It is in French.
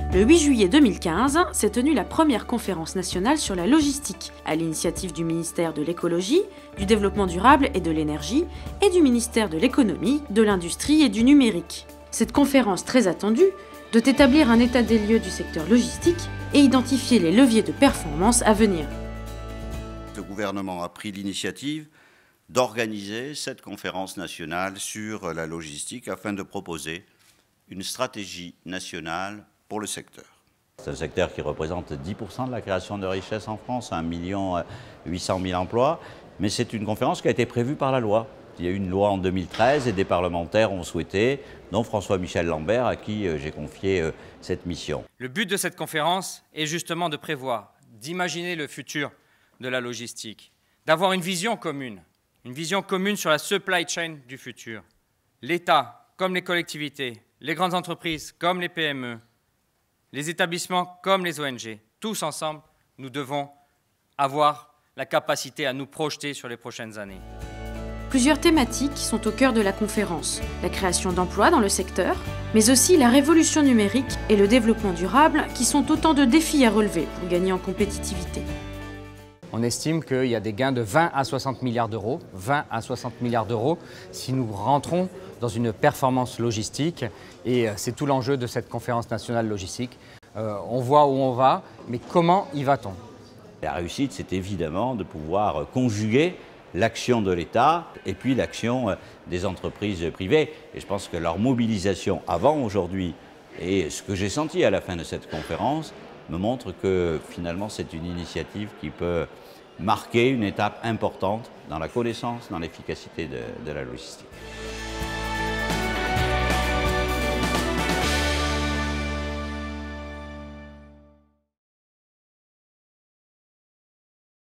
Le 8 juillet 2015 s'est tenue la première conférence nationale sur la logistique, à l'initiative du ministère de l'Écologie, du Développement durable et de l'Énergie et du ministère de l'Économie, de l'Industrie et du Numérique. Cette conférence très attendue doit établir un état des lieux du secteur logistique et identifier les leviers de performance à venir. Le gouvernement a pris l'initiative d'organiser cette conférence nationale sur la logistique afin de proposer une stratégie nationale pour le secteur. C'est un secteur qui représente 10% de la création de richesse en France, 1 800 000 emplois, mais c'est une conférence qui a été prévue par la loi. Il y a eu une loi en 2013 et des parlementaires ont souhaité, dont François-Michel Lambert, à qui j'ai confié cette mission. Le but de cette conférence est justement de prévoir, d'imaginer le futur de la logistique, d'avoir une vision commune sur la supply chain du futur. L'État, comme les collectivités, les grandes entreprises, comme les PME, les établissements, comme les ONG, tous ensemble, nous devons avoir la capacité à nous projeter sur les prochaines années. Plusieurs thématiques sont au cœur de la conférence. La création d'emplois dans le secteur, mais aussi la révolution numérique et le développement durable qui sont autant de défis à relever pour gagner en compétitivité. On estime qu'il y a des gains de 20 à 60 milliards d'euros. 20 à 60 milliards d'euros si nous rentrons dans une performance logistique. Et c'est tout l'enjeu de cette conférence nationale logistique. On voit où on va, mais comment y va-t-on? La réussite, c'est évidemment de pouvoir conjuguer l'action de l'État et puis l'action des entreprises privées. Et je pense que leur mobilisation avant aujourd'hui et ce que j'ai senti à la fin de cette conférence me montre que finalement c'est une initiative qui peut marquer une étape importante dans la connaissance, dans l'efficacité de la logistique.